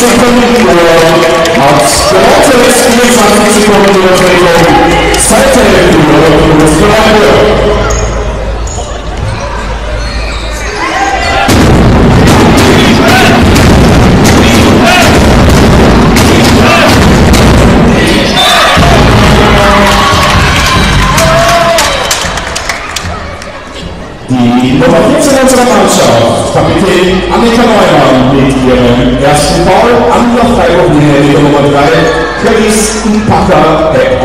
Sekunden hat gewonnen, 24 Sekunden Übertretung, zweite Hälfte das Gelände. Die Nummer 14 unserer Mannschaft, Kapitän Annika Neumann mit ihrem ersten Foul an der Freiwurflinie, die Nummer 3, Clarisse Packer, der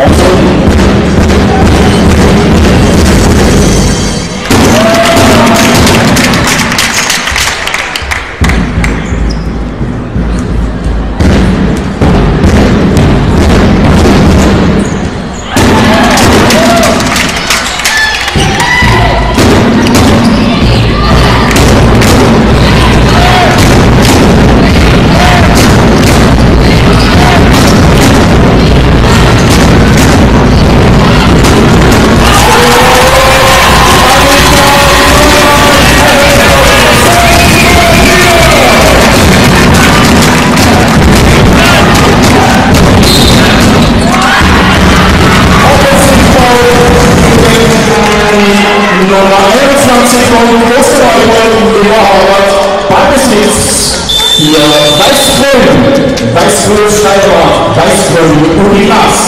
Weißgrün Schneider, Weißgrün Unilas.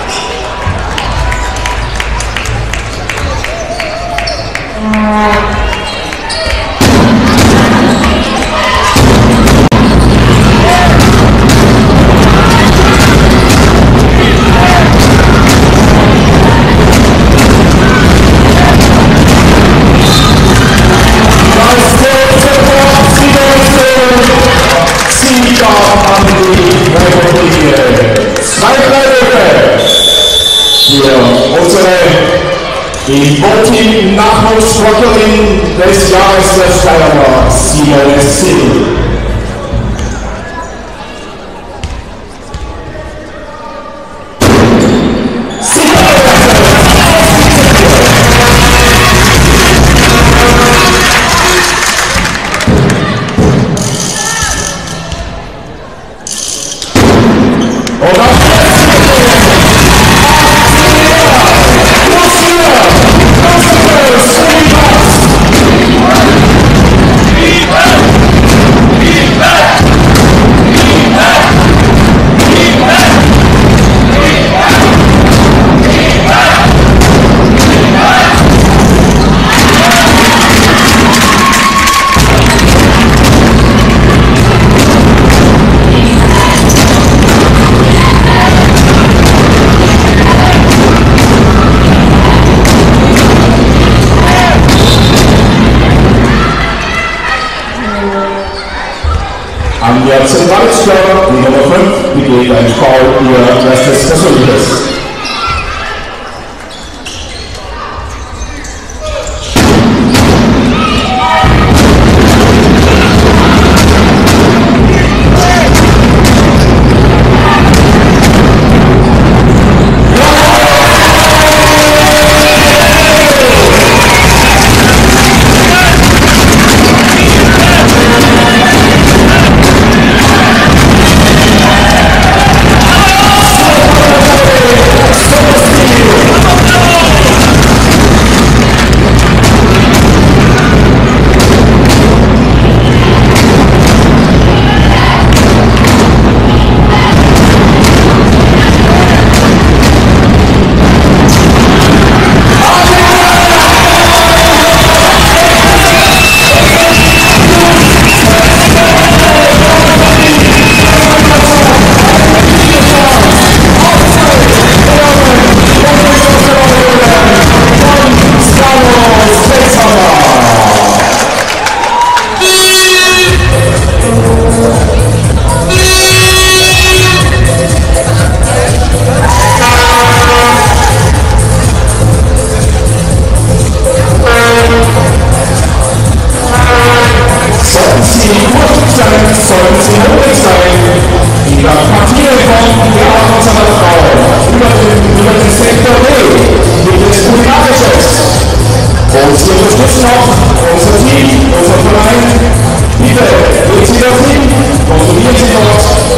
Die Voting-Nachwuchssportlerin des Jahres der Steiermark, Simone Sill. An der Zentralstelle, die Nummer 5, begeht ein Foul ihr erstes Persönliches. Unterstützt noch unser Team, unser Verein. Bitte, legen Sie das hin, konsumieren Sie dort.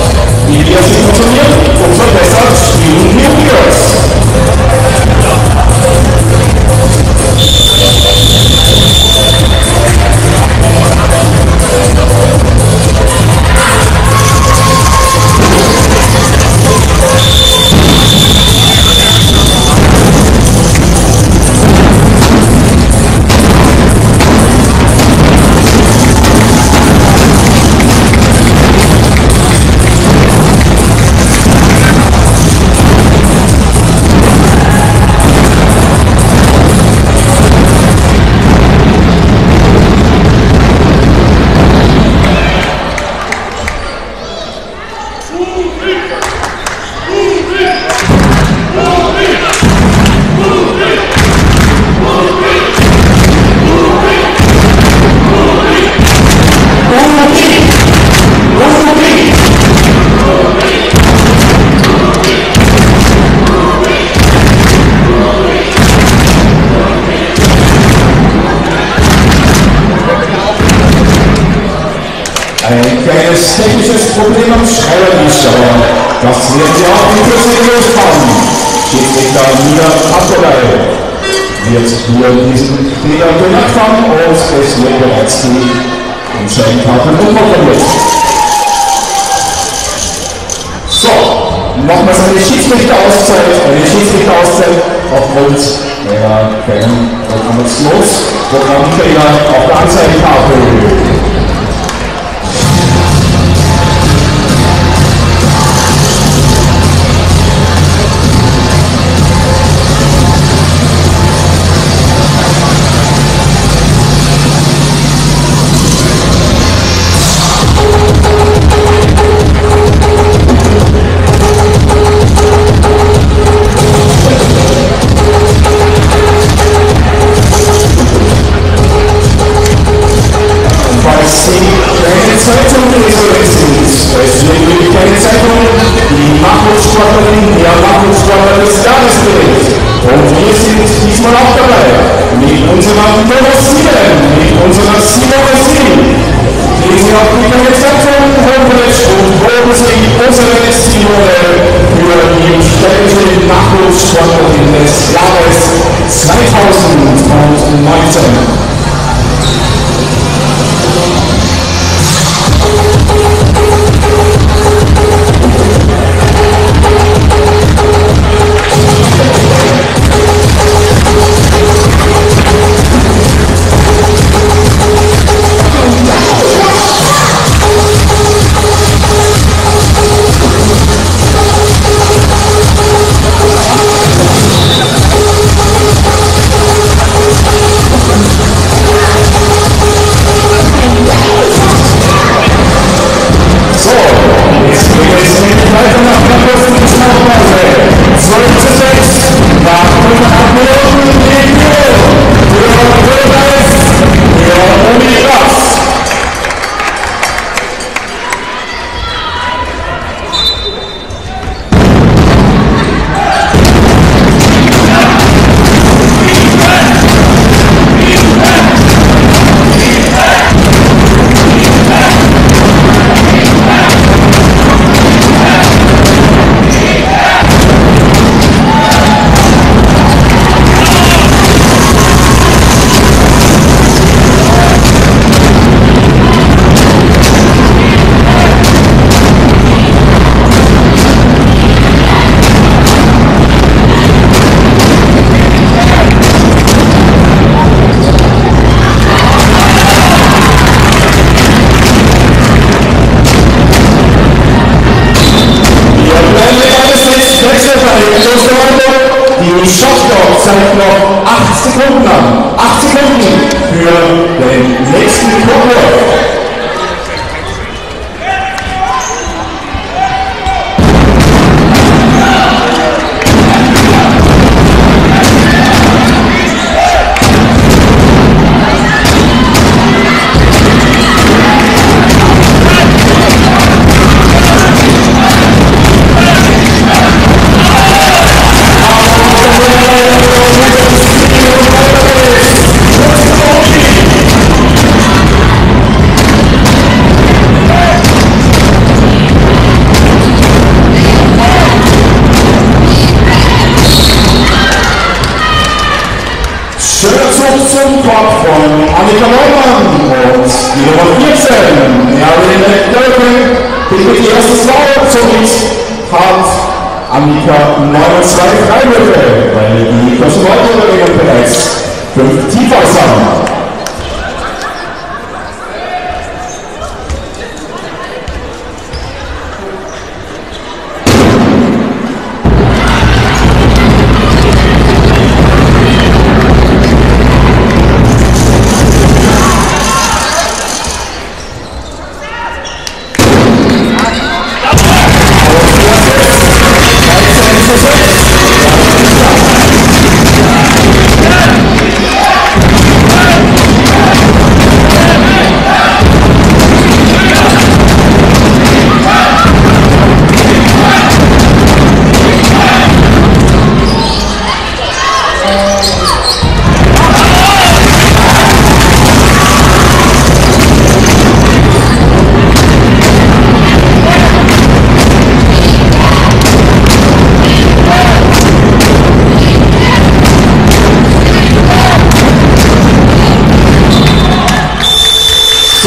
Ein kleines technisches Problem am Schreibertisch, aber das werden Sie auch in Kürze gelöst haben. Schiedsrichter Nina Abdolai wird hier diesen Fehler gemacht haben und es wird bereits die Entscheidungskarte umprogrammiert. So, nochmals eine Schiedsrichterauszeit aufgrund einer kleinen Programmationsprogrammfehler auf der Anzeigetafel. Des Jahres 2019. Die Shotclock zeigt noch 8 Sekunden an. 8 Sekunden für den nächsten Kurve. Schöner Zug zum Kopf von Annika Neumann und die Nummer 14, Marilyn Dölken, die mit ihr erstes Lauf somit hat Annika Neumann 2 Freiwürfe, weil die Personalüberlegung bereits 5 Tiefers haben.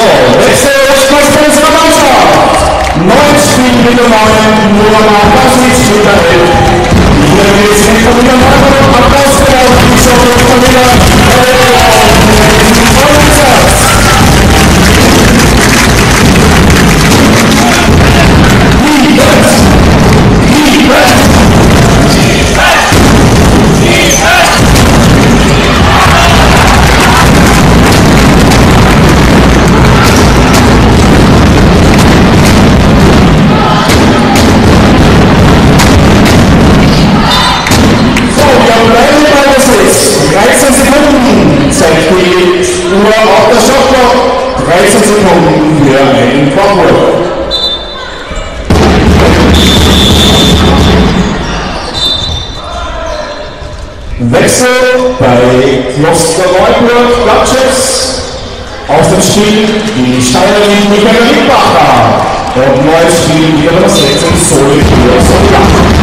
Wechsel für unsere Mannschaft. 9 Spiel mit der 9, nur noch Basic mit der 11. Hier geht es mit der Mannschaft. Applaus für die Show von der auf der Shotclock, 13 Sekunden für einen Blockwork. Wechsel bei Klosterleuburg Blattchefs aus dem Spiel die Steinerin Michael Riedbacher und neues Spiel wieder das 16 Soli für Soldat.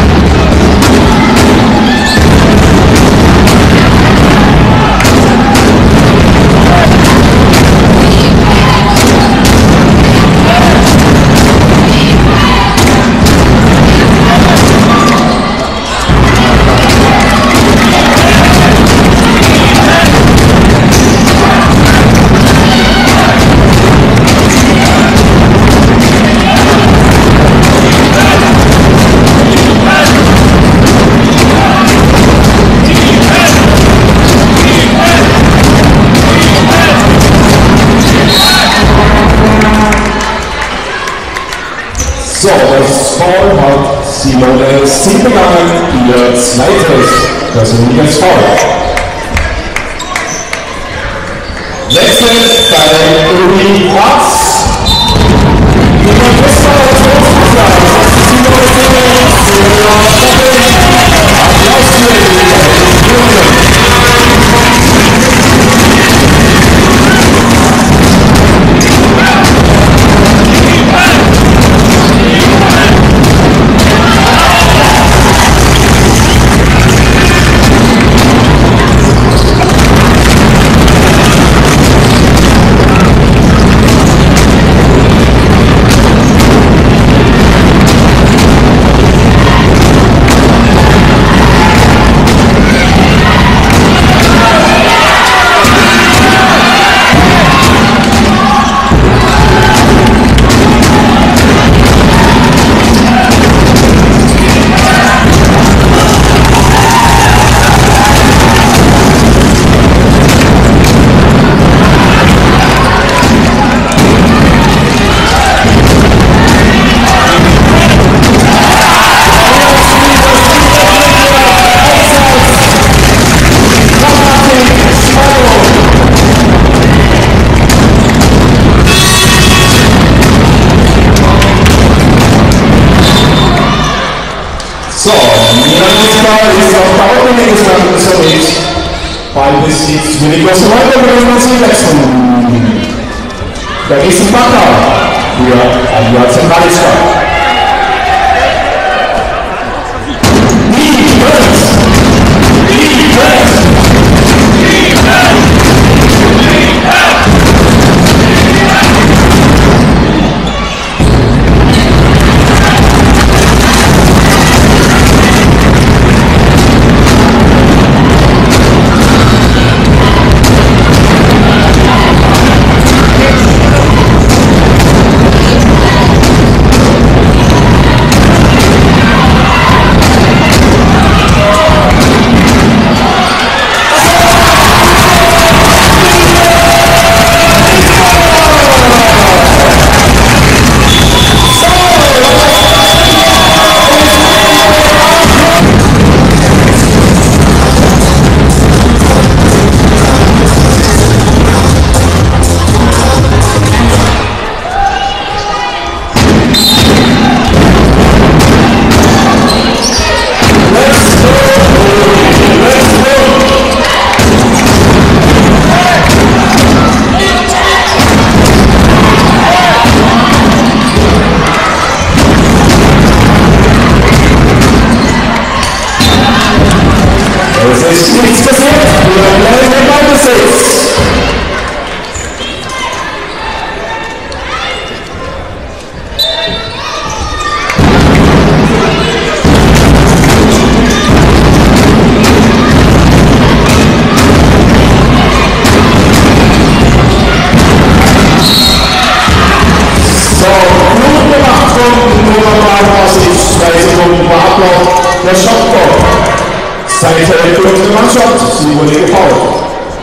So, das Foul hat Simone Sieg begangen, ihr zweites persönliches Foul. Wechsel bei Uli Platz. So, Milanska ist auf der Autobahn gestanden, unterwegs. Ballbesitz für die große Leute, wir müssen sie wechseln. Der nächste Partner für Alia Zentralstadt. noch der Shotbock. Seite für unsere Mannschaft, sie wurde gefault.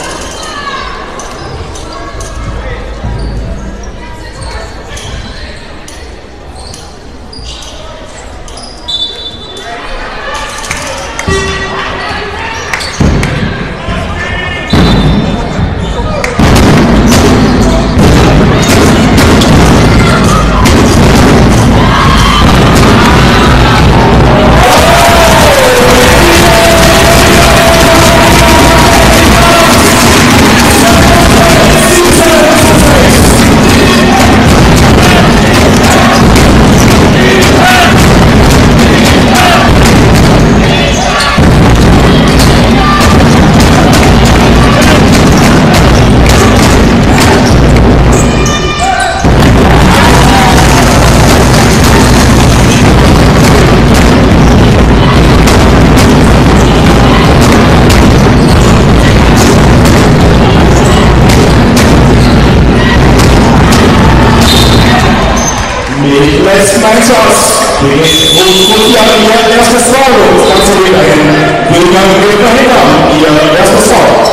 Letzten Einsatz gegen Großbritannien ihr erstes Foul. Das Ganze geht ein William Hitler, ihr erstes Foul.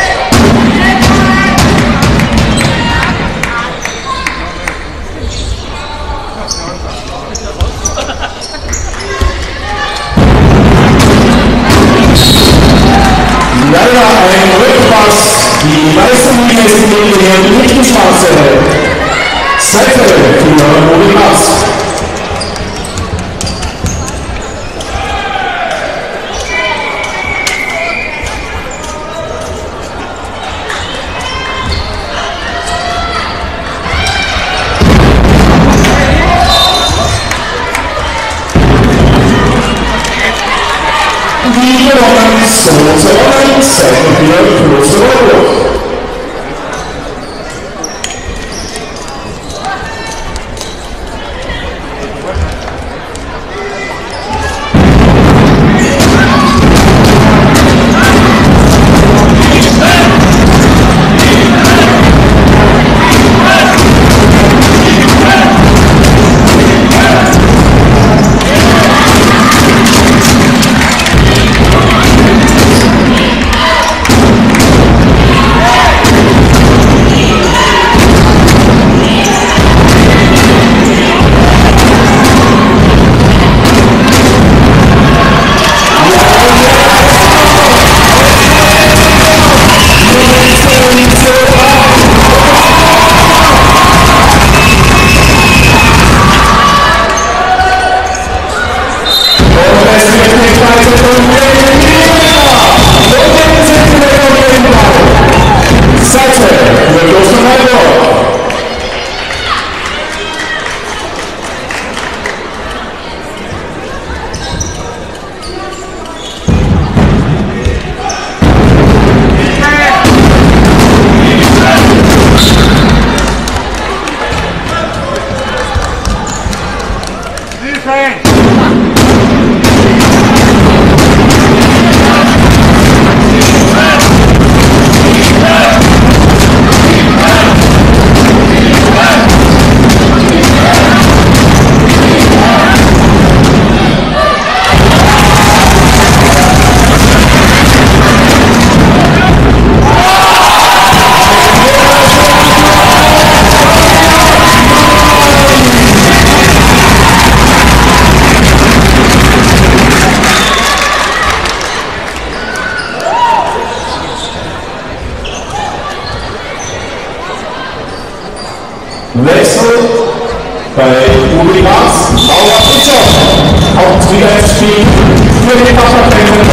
Leider ein Rückpass. Die meisten Linie sind gegen die linken Straße. Seite für Morinas. Die gewonnen, so gewonnen, Seite für Klosterwolf. Wechsel bei Uwe Maas, Laura Fischer, Hauptspiel für den Wasserfällen.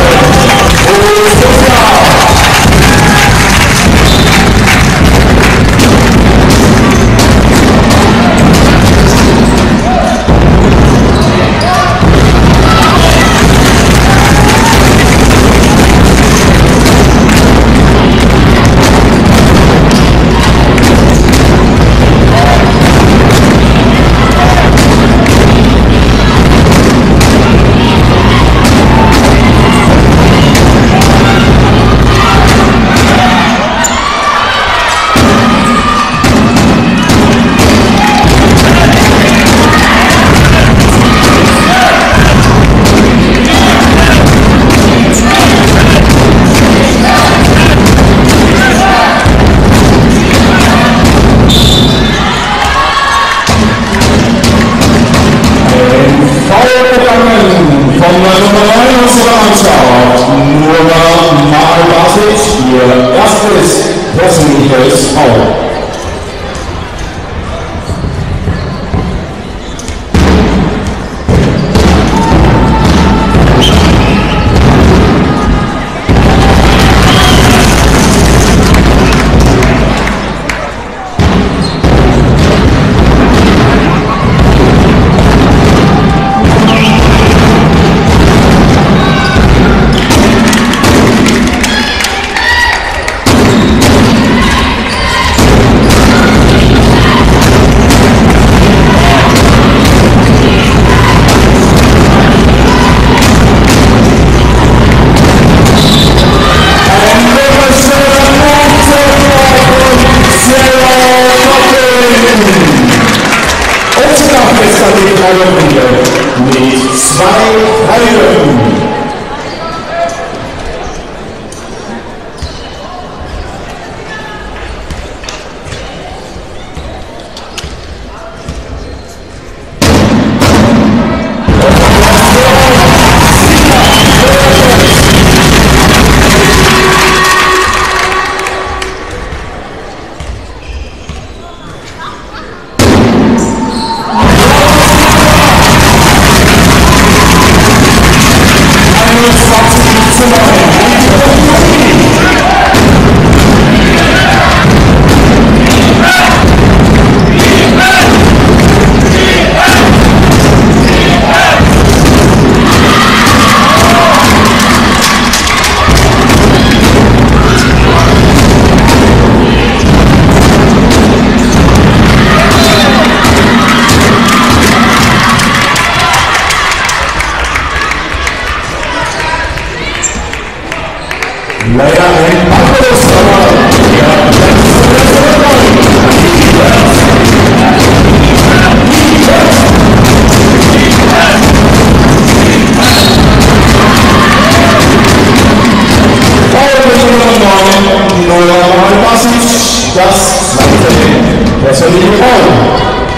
Das wird die Frauen.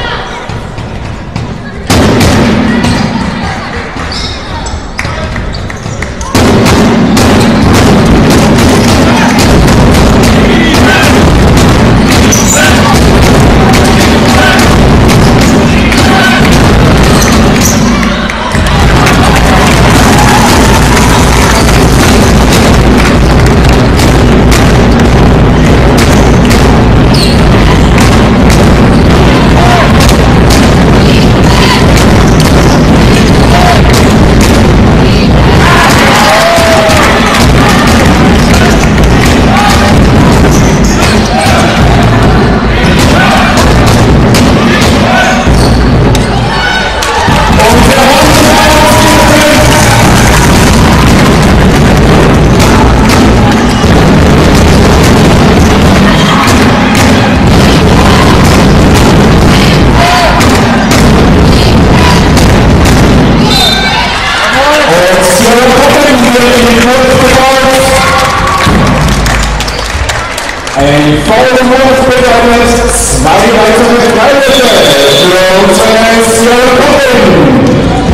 Ein fauler Wurf bedeutet 2 weitere Freiwürfe für unsere Sierra Copping.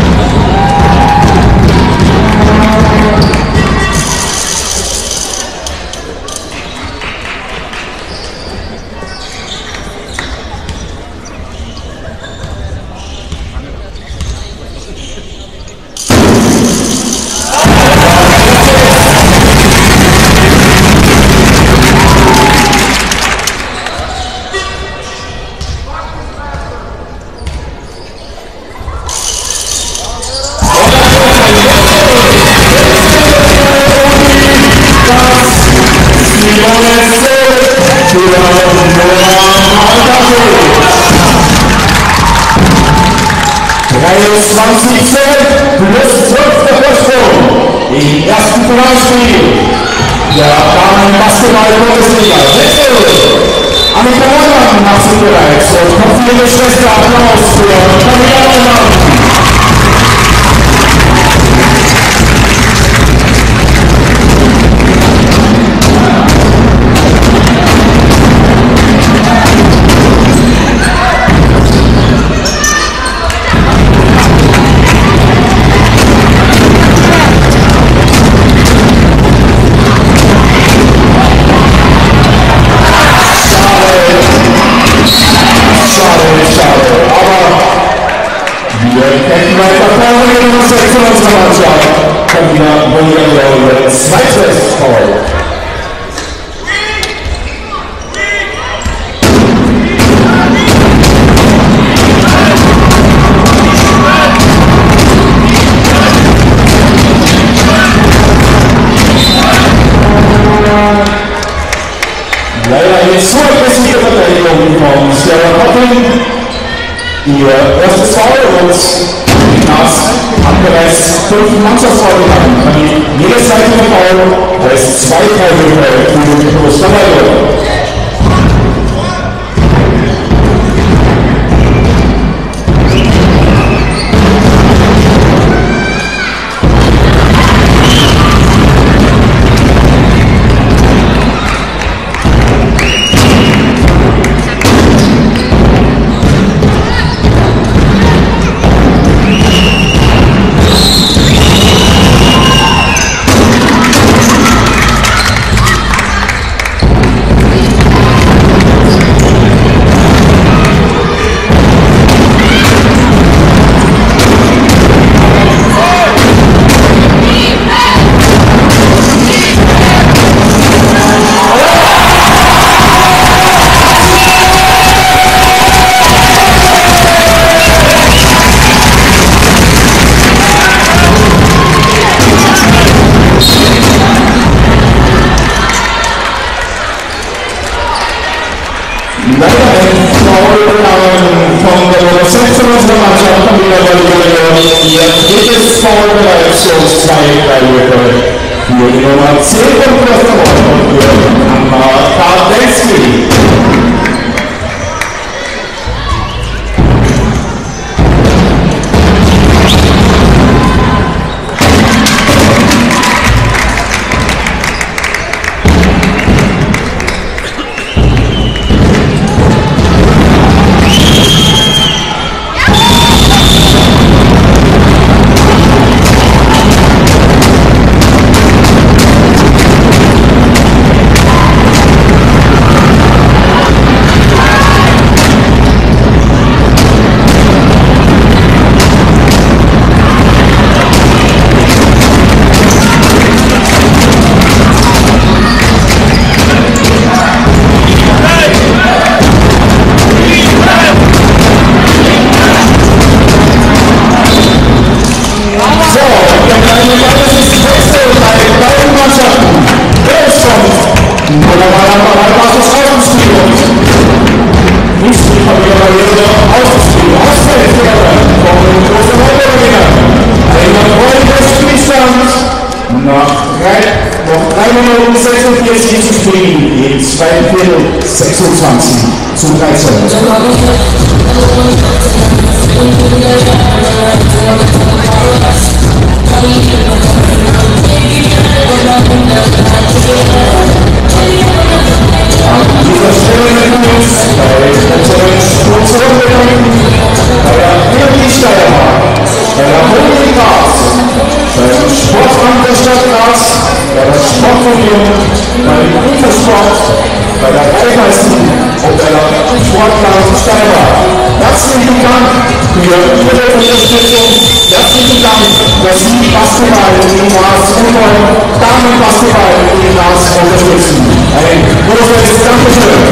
Plus 12 der Vorsprung im ersten Finalspiel der Damen-Basketball-Bundesliga. 6-0. Annika Neumann macht sich bereit und kommt für ihre Schwester. Applaus für Camilla Neumann. Zweites Foul. Leider eine zu aggressive Verteidigung von Sierra Copping. Ihr erstes Foul und hat bereits 5 Mannschaftsfoul gehabt. Jedes weitere Foul heißt 2 Freiwürfe für den Klosterweiler. Von der Nummer 16 unserer Mannschaft haben wir ihr drittes Foul bereits und 2 Freiwürfe für die Nummer 10 von Klosterwolf und für Anna Kardelski. Bei der Weltmeisterschaft und der Sportplan Steiner. Herzlichen Dank für Ihre Unterstützung. Herzlichen Dank, dass Sie Basketball in Graz und Damenbasketball in Graz unterstützen. Ein großes Dankeschön.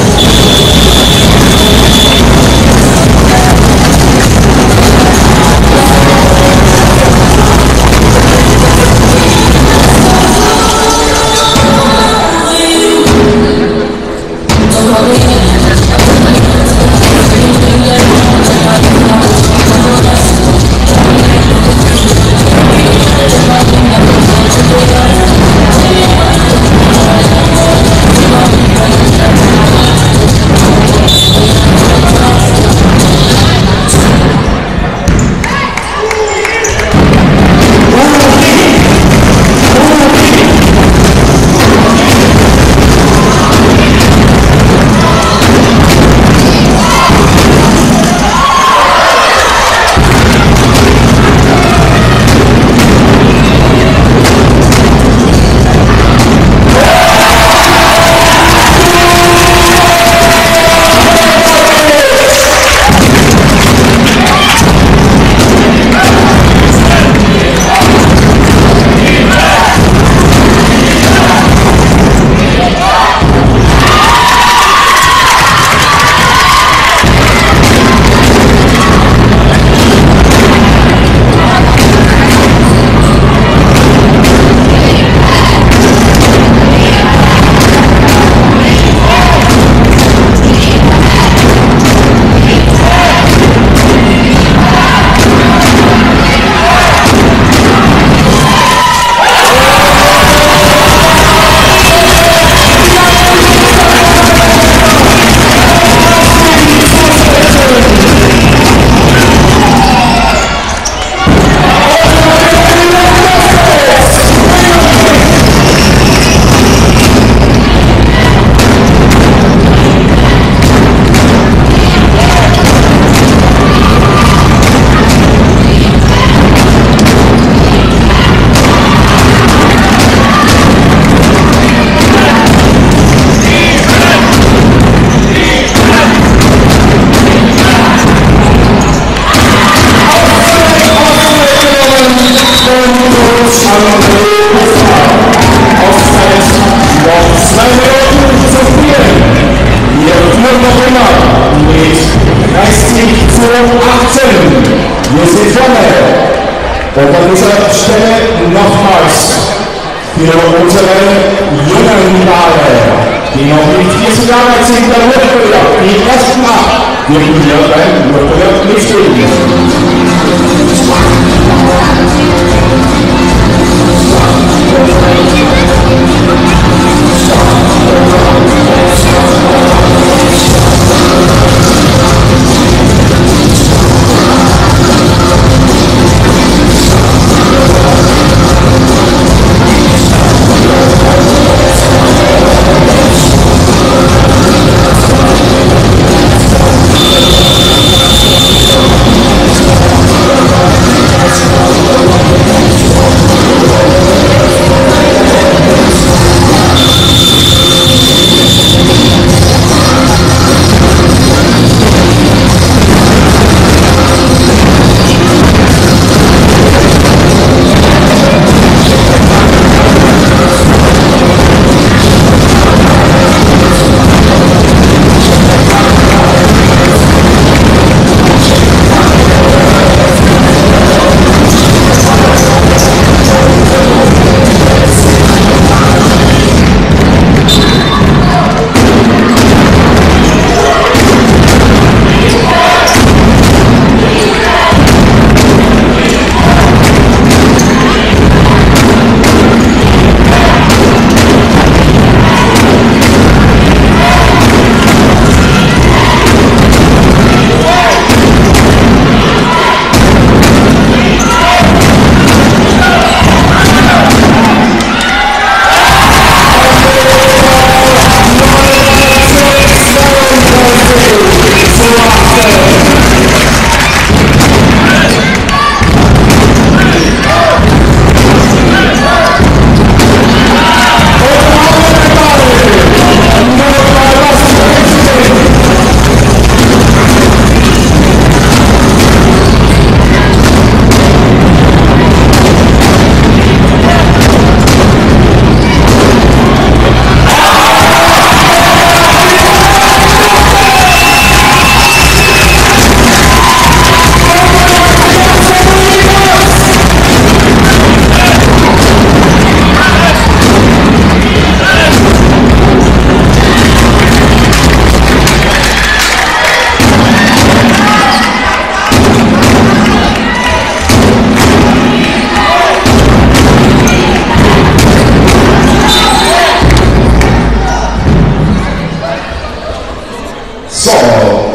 Und an dieser Stelle nochmals für unsere jungen Paare, die noch nicht 40 Jahre alt sind, der Nordkorea, die ersten 8, dürfen wir beim Nordkorea mitspielen.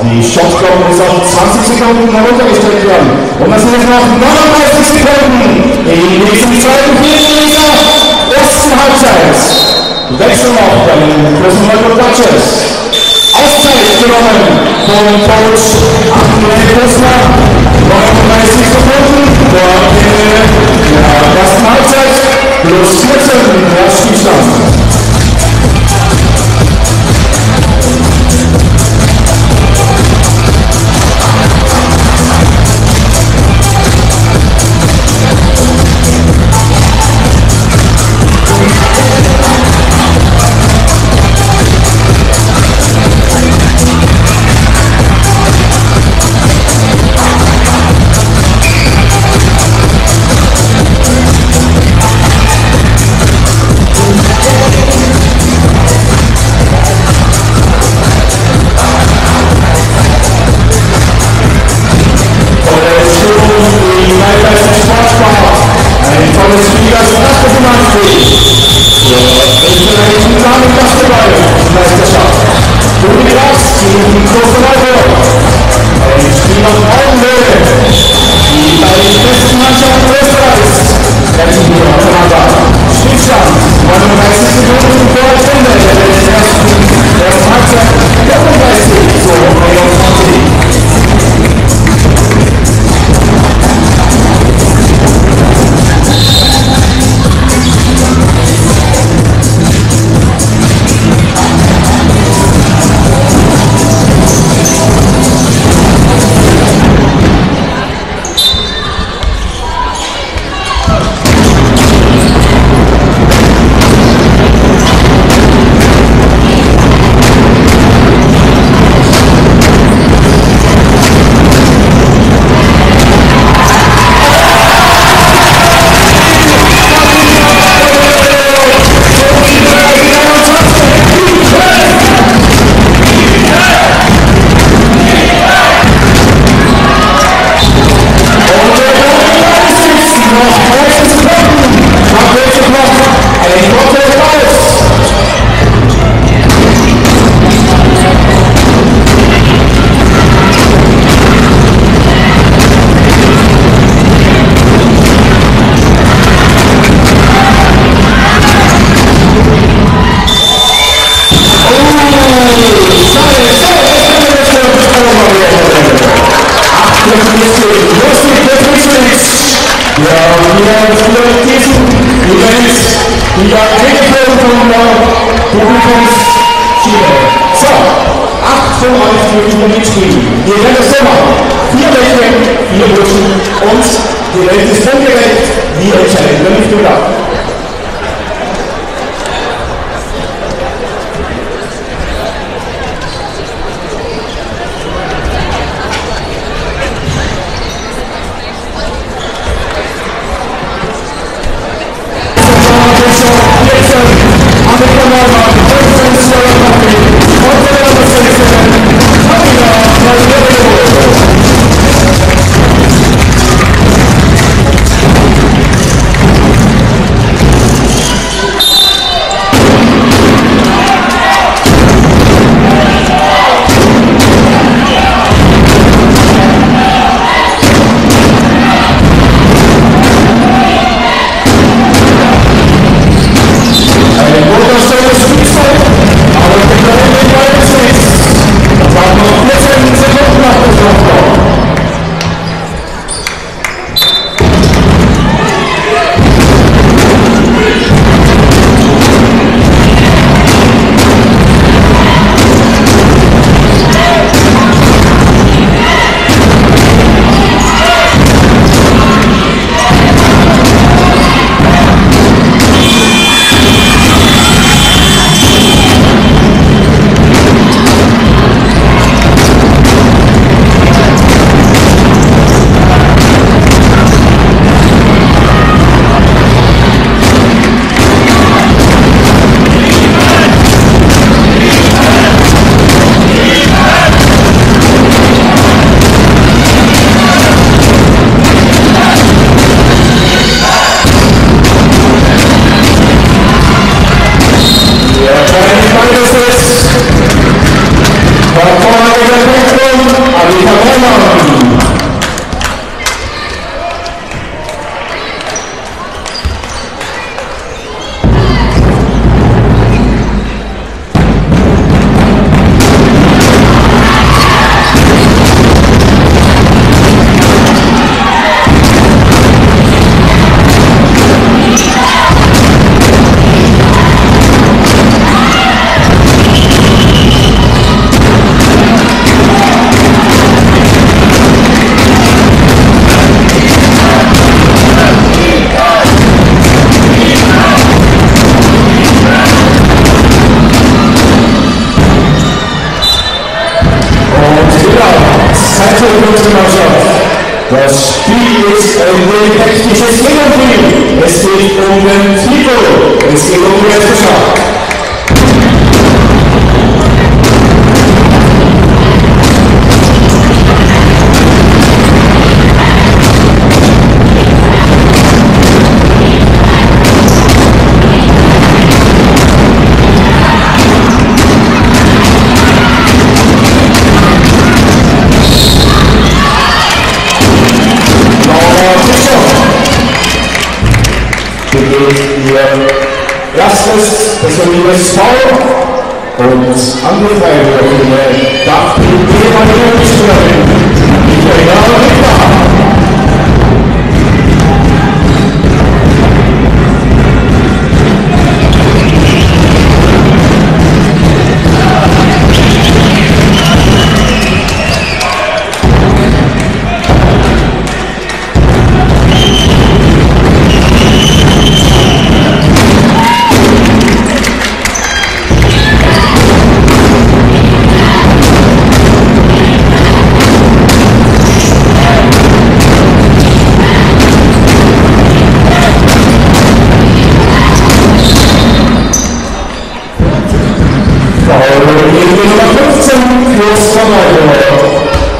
die Shotclock muss auf 20 Sekunden heruntergestellt werden. Und das sind jetzt noch 39 Sekunden in diesem zweiten Viertel dieser ersten Halbzeit. Wechseln auf bei den Cosmopolitan Dodgers. Auszeit genommen von Coach André Kussler. 39 Sekunden vor der ersten Halbzeit. Plus 14 der Spielstand. So, 8 von euch dürfen mitspielen. Ihr werdet es so machen. 4 Mädchen, 4 Burschen und die Welt ist ungerecht. Wir entscheiden, wer nicht darf. zweite Mannschaft. Das Spiel ist ein wenig hektisches Gegenspiel. Es geht um den Titel. Es geht um die Meisterschaft. Ihr erstes persönliches Foul und andere Freiwürfe darf die ehemalige Mitspielerin Michaela Richter. Nummer 15, Flos Vermeidung.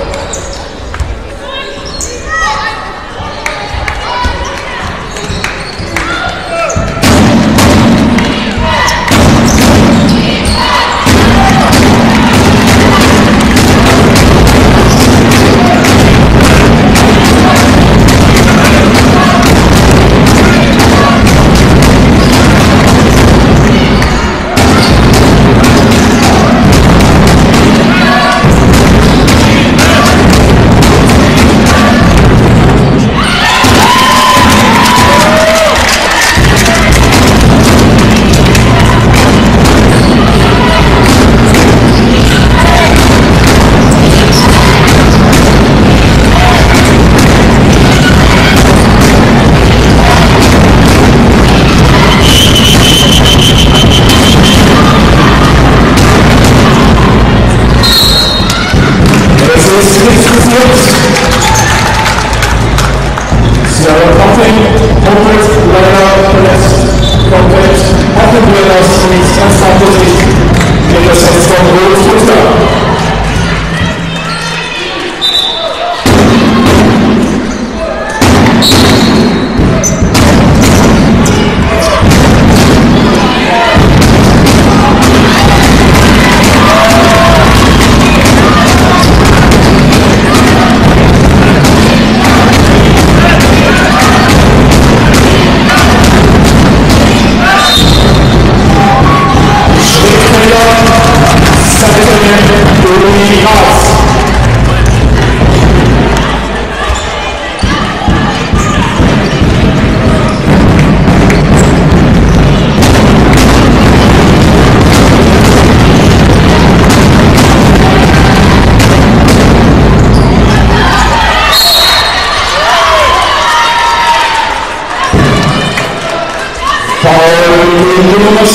Nummer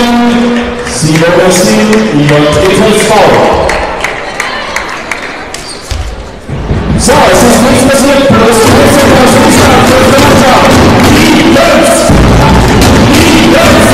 7, ihr drittes Foul. So, es ist nichts passiert, plus 14 Spielstand für die Mannschaft. Die Löws! Die Löws!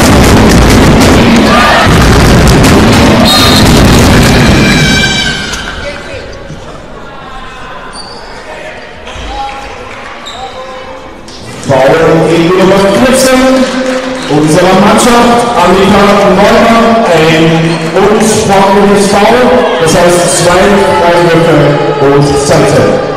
Foul gegen die Nummer 14. Unserer Mannschaft, Annika Neumann, ein unsportliches Foul, das heißt 2 Freiwürfe und Seite.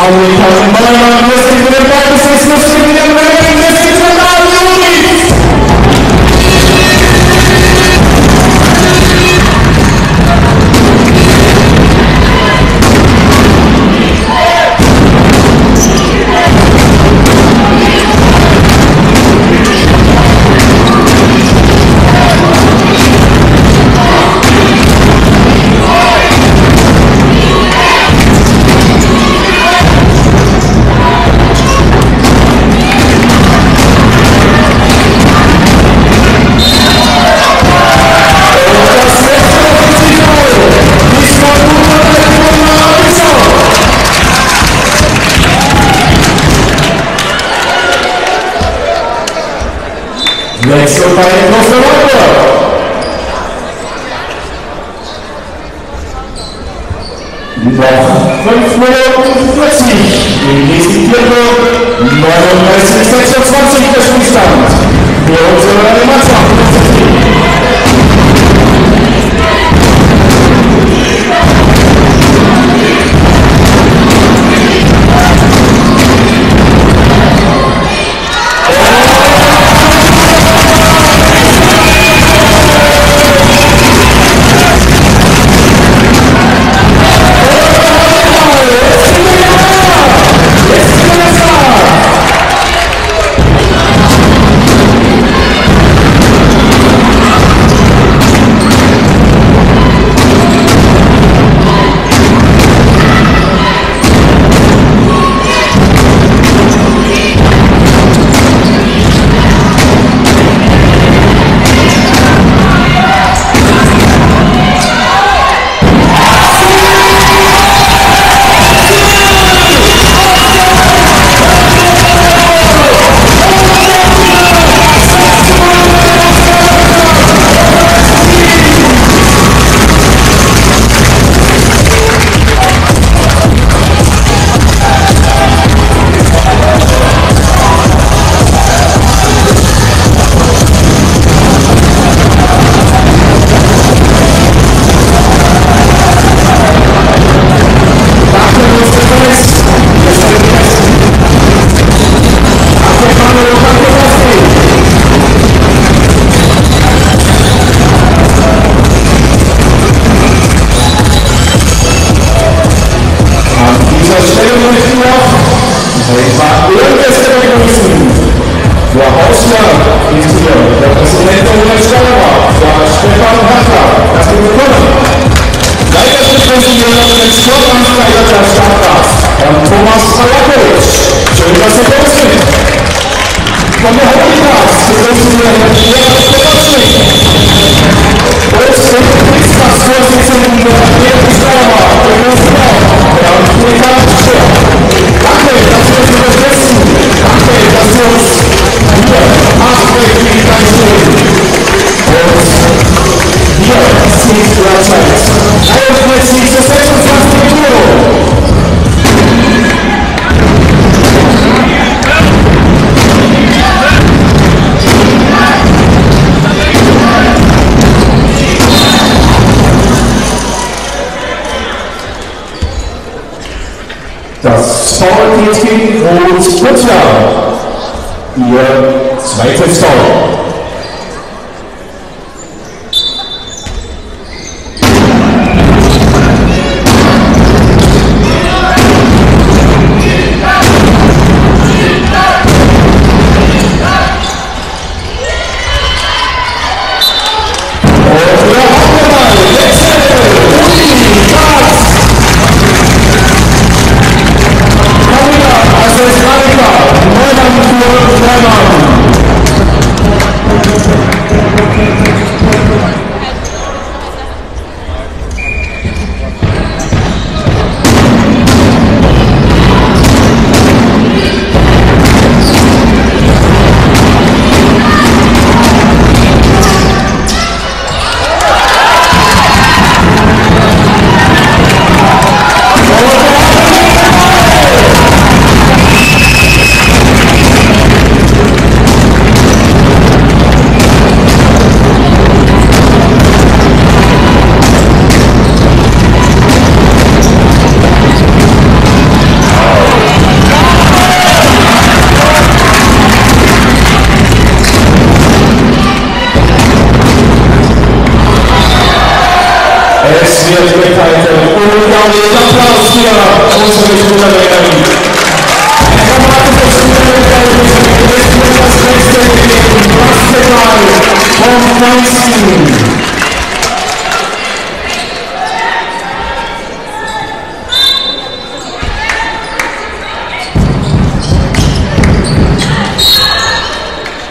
Amerikaner Neumann, Wrestling mit dem Ball, Wrestling mit dem Ball, Wrestling mit dem Ball. Wechsel bei den Kosovo. Noch 5 Minuten 40. Im nächsten Viertel 39:26 der Spielstand. Für unsere Mannschaft. Der Hausler ist hier, der Präsident der Steuerbau, der Stefan Hackler. Herzlich willkommen. Leitungsbefremdung des Vorstandsleiter der Stadtrat, Herrn Thomas Falakovic. Schön, dass Sie da sind. Von der Hauptplatz begrüßen wir Herrn Jörg Kovacsnik. Und den Kriegsratsvorsitzenden der Steuerbau, der Großbau, Herrn Peter Schör. Danke, dass Sie uns unterstützen. Danke, dass Sie uns hier maßgeblich einstellen. Und hier zieht derzeit 41:26 Euro. Das Foul geht gegen Rot-Butler. Ihr zweites Foul.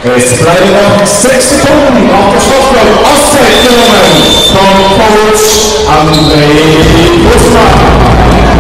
Es bleiben noch 6 Sekunden auf der Schlussflagge. Auszeit genommen vom Coach André Busmann.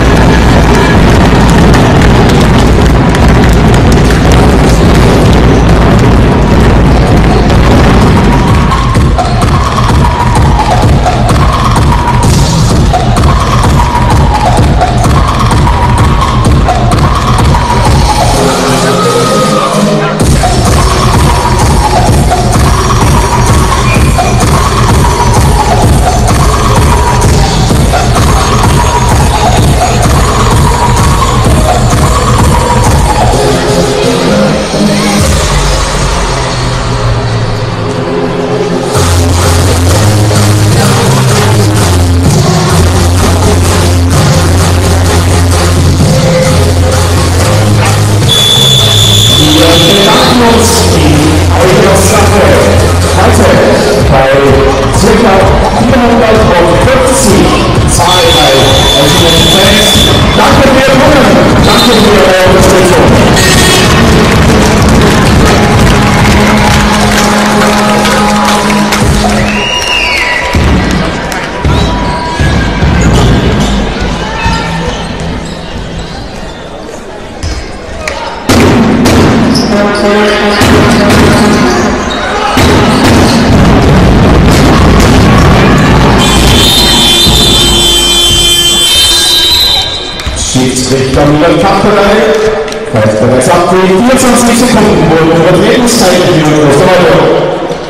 Schiedsrichter Milan Kappelei. Bereits ab die 24 Sekunden wurden Übertretungszeit geführt.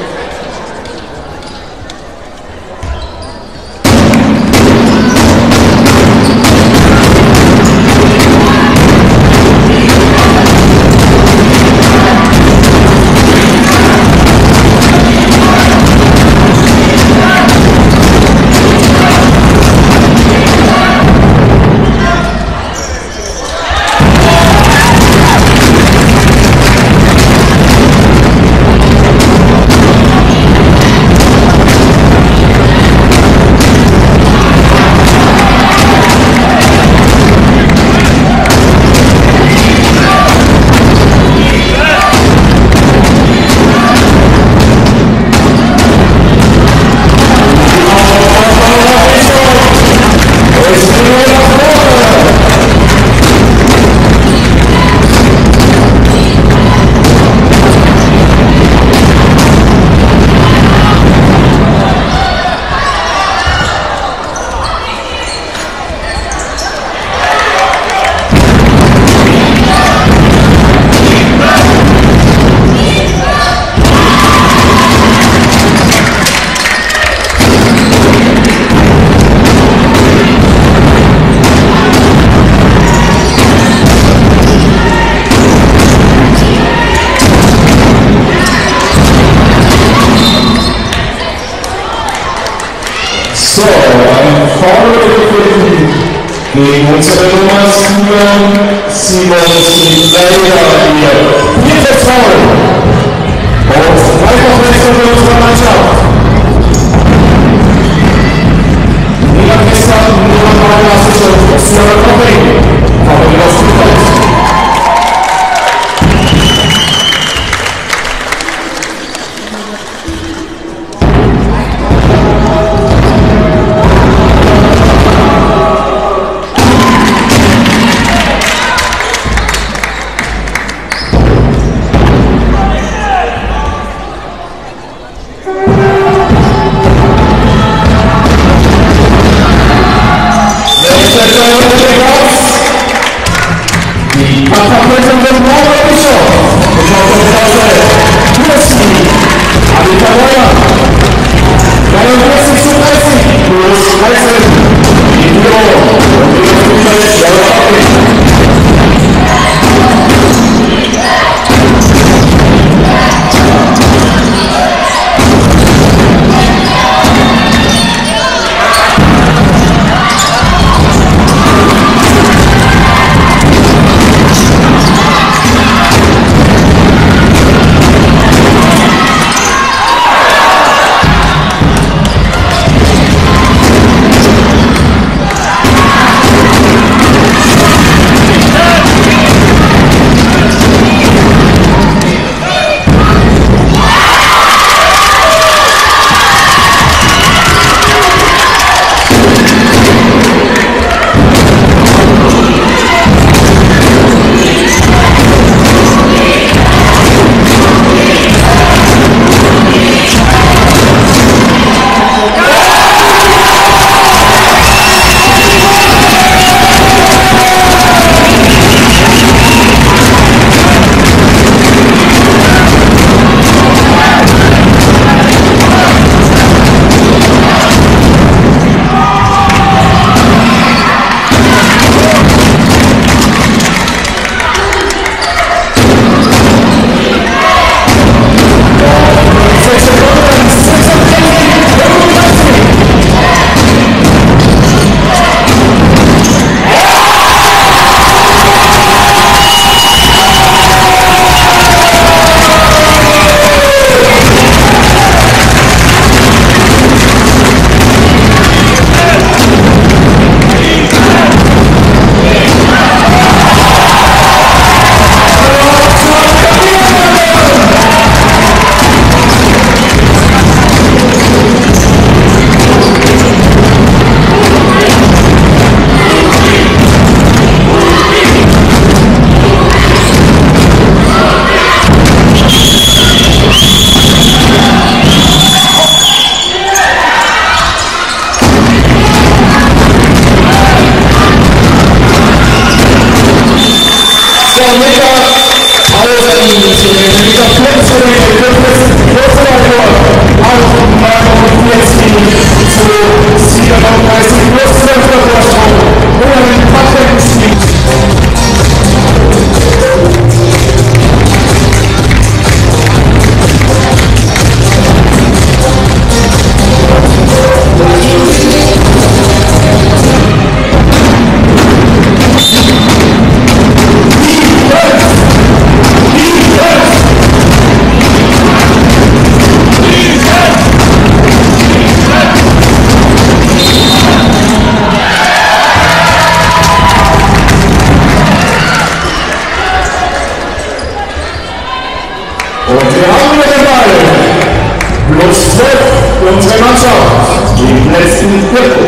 So, ein Vordergrund gegen unsere Nummer 7, Simon Leider hier. Viertes Foul. Und Weiterwechsel für unsere Mannschaft. Milan gestern, Milan Marias, Sarah Kopping. Aber die was gut. Und wir haben wieder den Ball. Plus 12 unsere Mannschaft. Die letzten Viertel.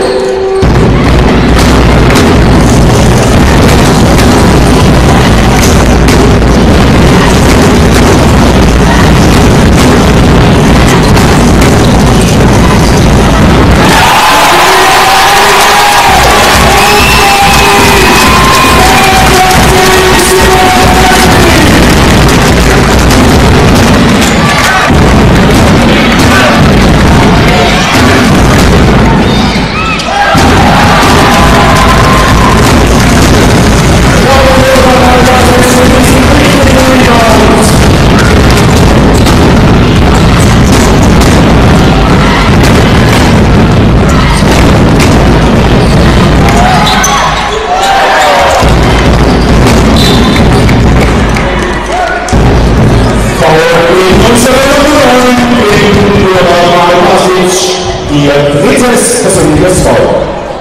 Ihr drittes persönliches Foul.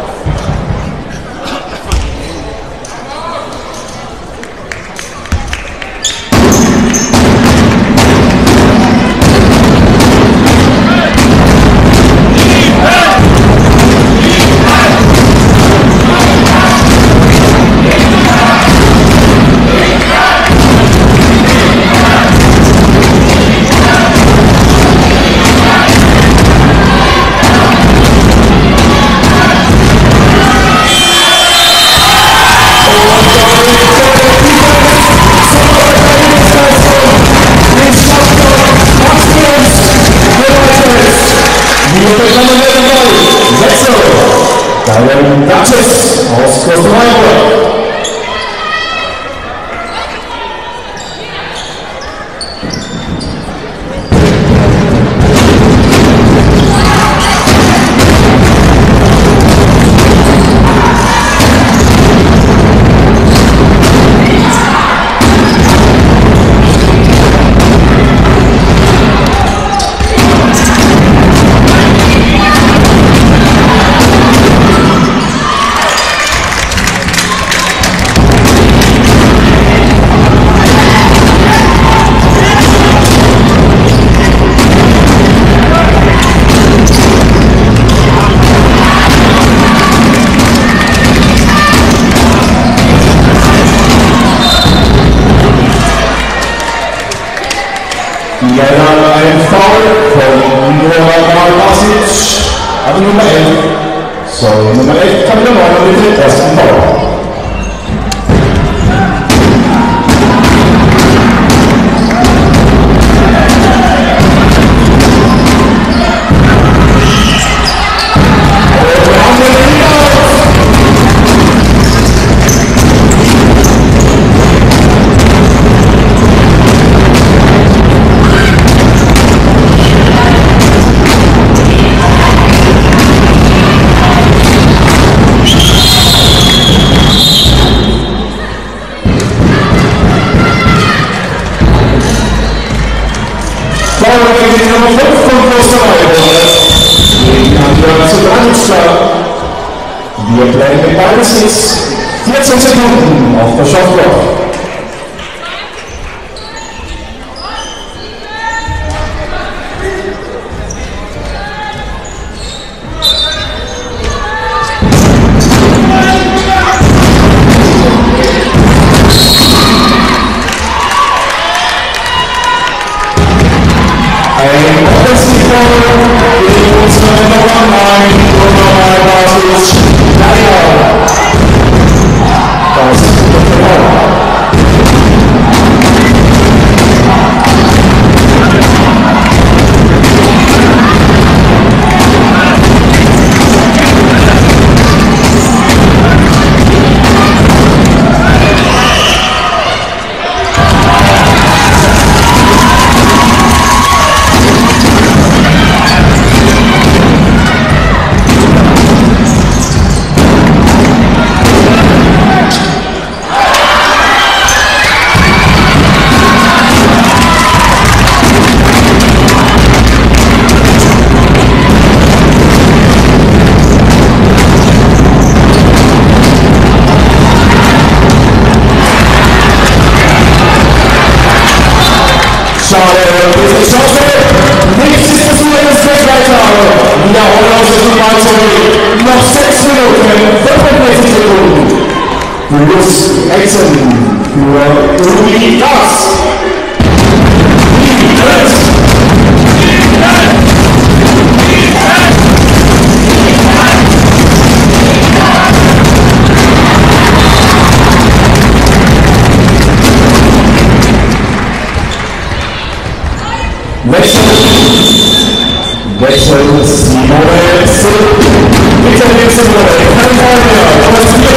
Diane Duchess aus Costa Rica. Ja, ein Foul von Nora Basic, aber Nummer 11. So, Nummer 11 kann wieder mal mit dem ersten Foul. Die Nummer 5 von Costa Rica gegen Andrea Zubanska. Wir bleiben mit Ballbesitz. 14 Sekunden auf der Shotclock. Ein Offensivfoul gegen unsere Nummer 9, Nora Basic. Das ist der Foul. Ja, und das ist die Weise. Noch 6 Minuten, 45 Sekunden. Plus Exen für Rudi Gas. Wechsel Simone Sil. Bitte Simone, California, das ist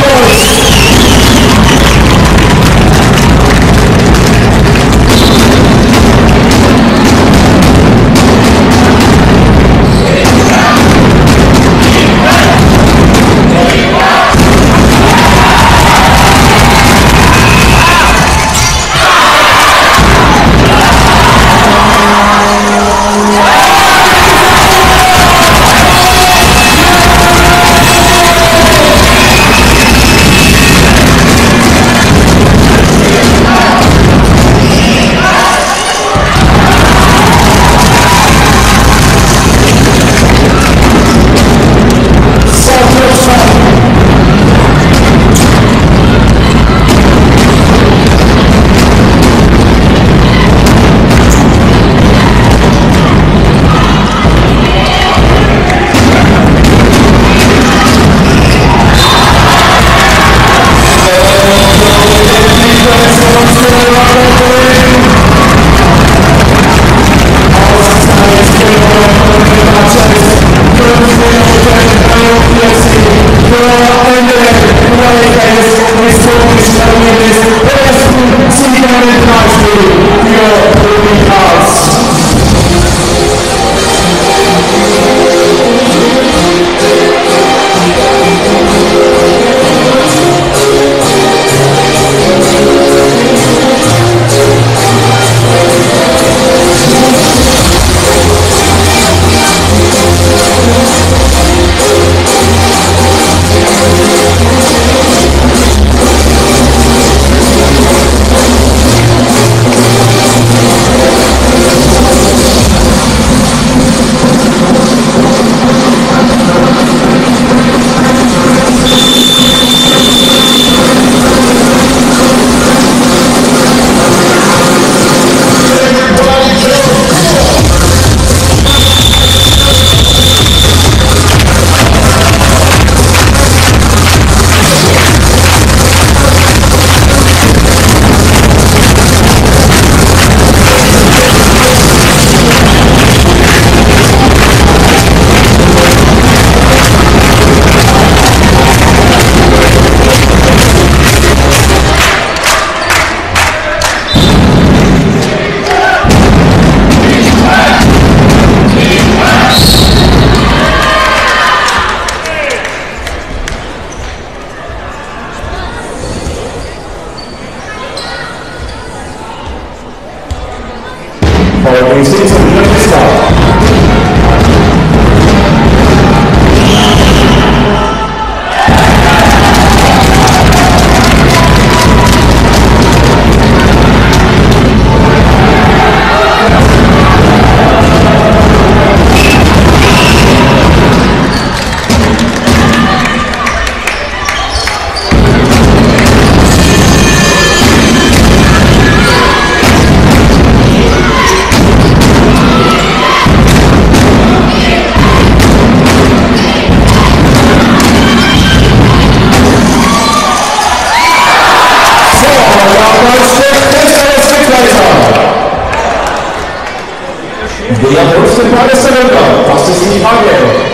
Der holste Tageskalender, das ist die Frage.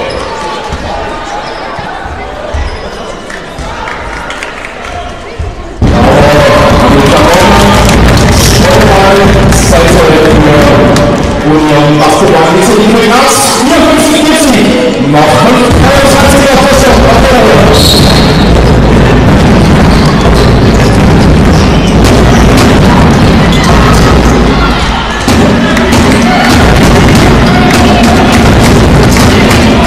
Union Basketball, die sind nicht mehr nass, 54, noch 23er Prozent.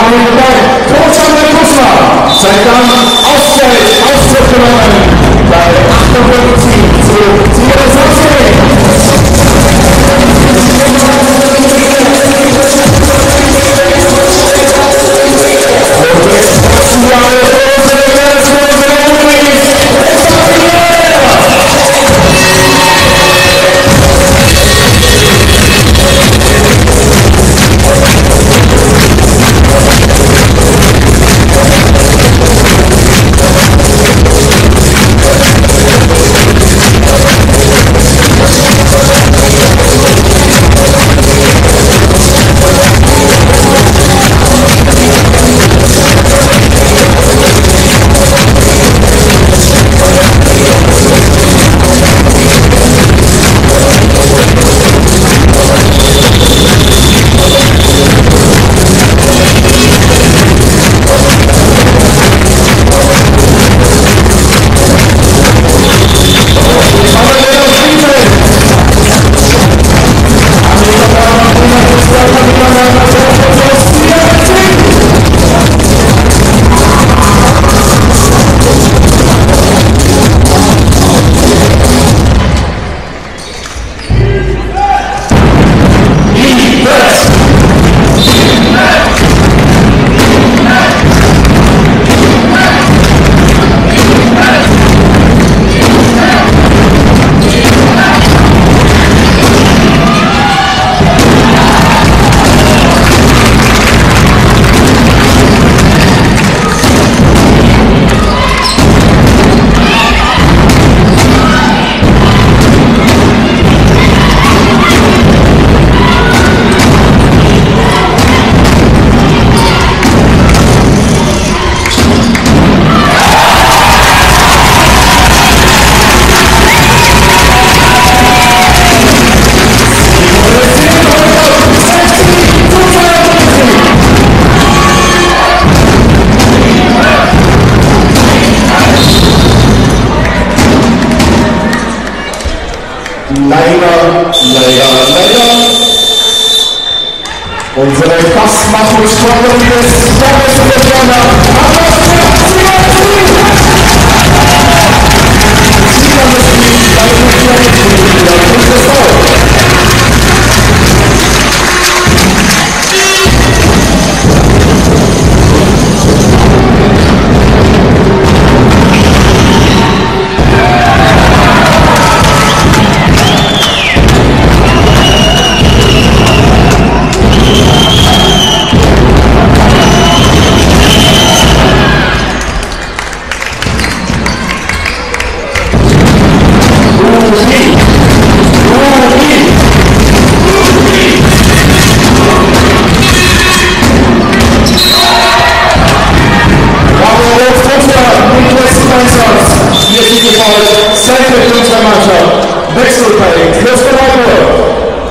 Dame vorbei. Coach André Kusma, sein Dank Auszeit genommen bei 58 zu 27. Leider. Unsere Fastmachungssportlerin des Wechselfeld, Schluss der Woche.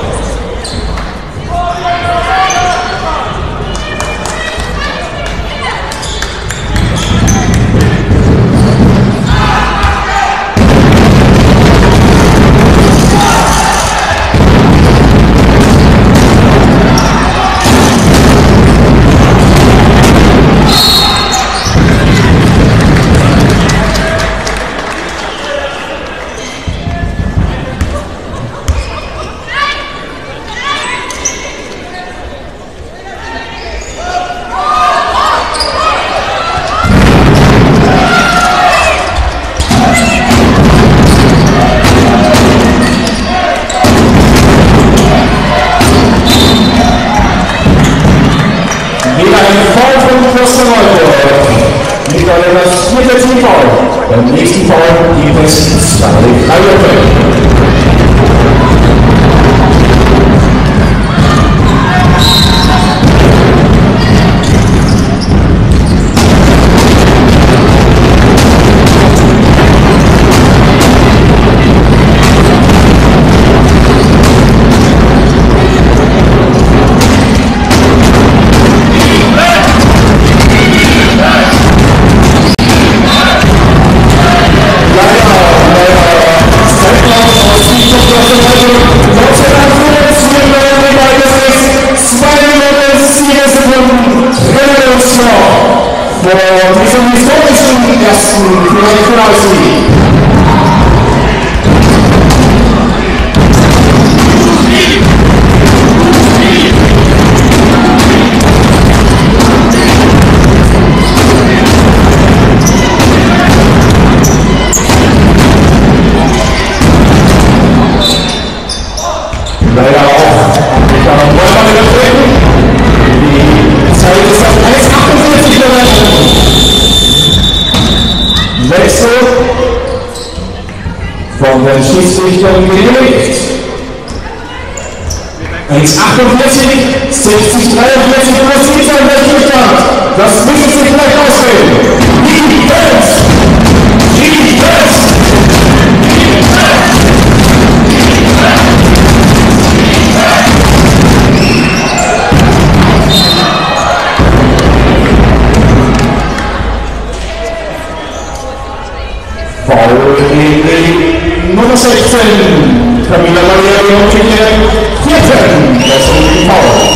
Beim nächsten Fall gibt es 2 Freiwürfe. Leider, ersten Finalsieg. Leider auch. Ich kann noch mal übertreten. Die Zeit ist auf 1,48 berechnet. Wechsel von den Schiedsrichtern genehmigt. 1,48, 60, 43 plus 17 der Spielstand. Das müssen Sie vielleicht auswählen. Defense! Defense! Foul gegen Nummer 16, Camila Valerio gegen 14, das ist ein Foul.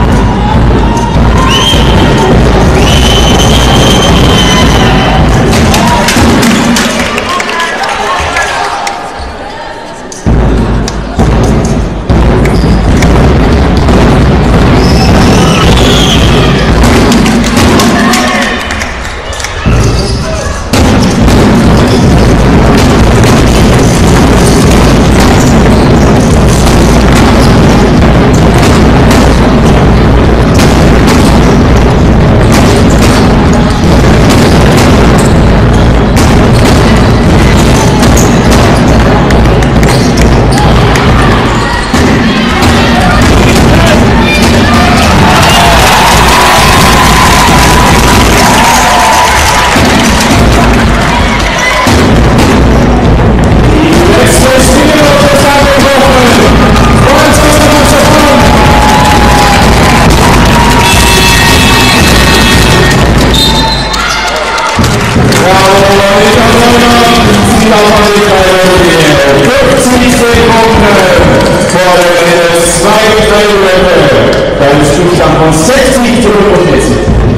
Beim Spielstand von 60 zu 45.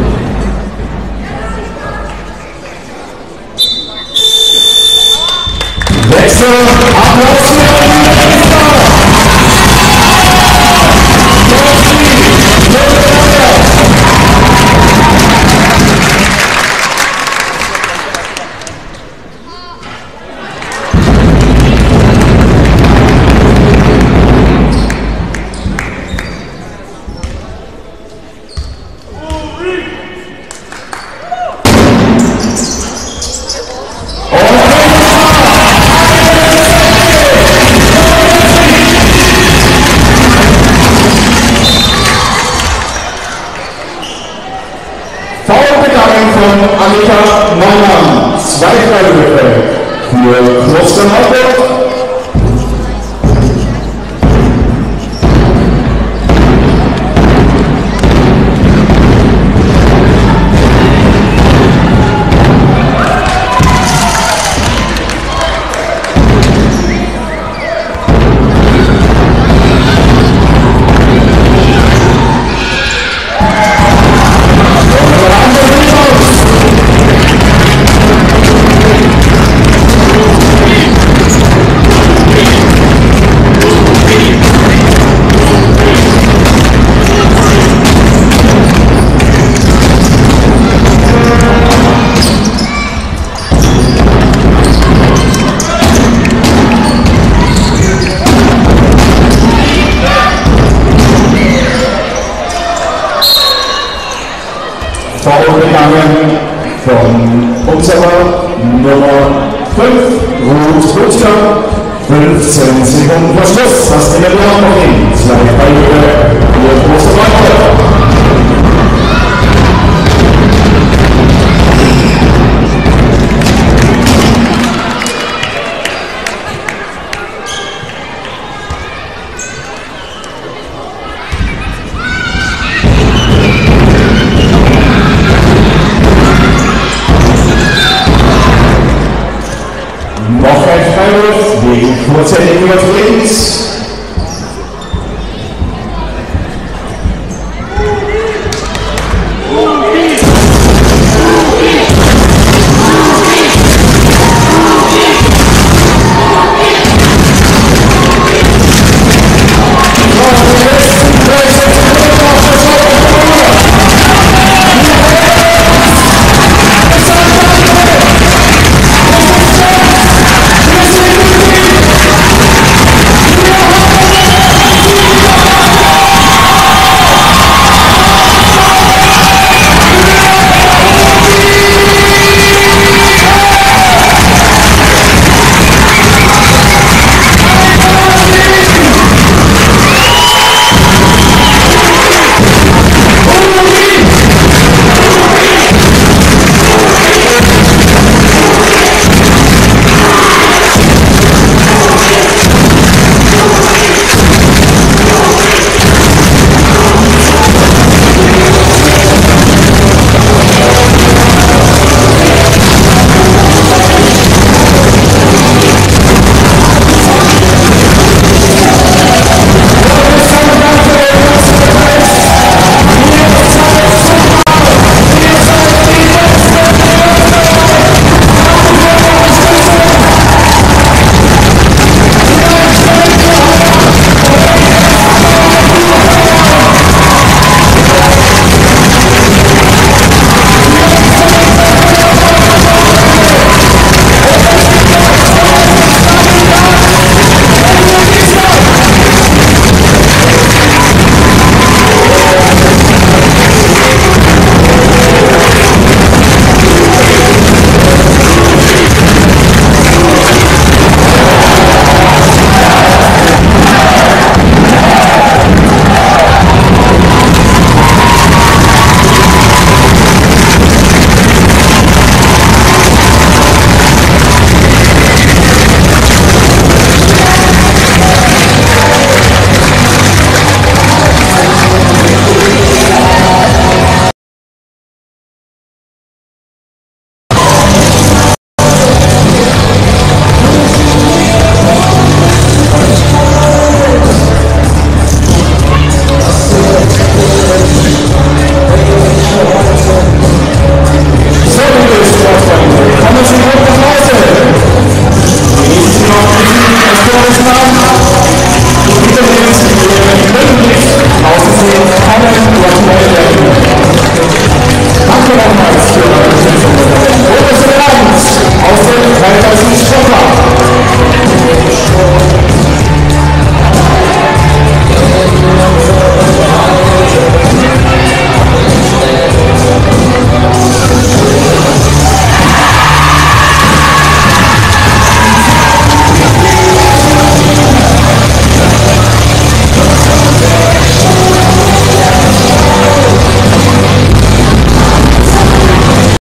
Wechsel, Applaus für die Annika Neumann, 2 Freiwürfe für Kloster Hamburg. Foul begangen von unserer Nummer 5, Ruth Rutger. 15 Sekunden Verschluss, das Ding noch hin. 2 Freiwürfe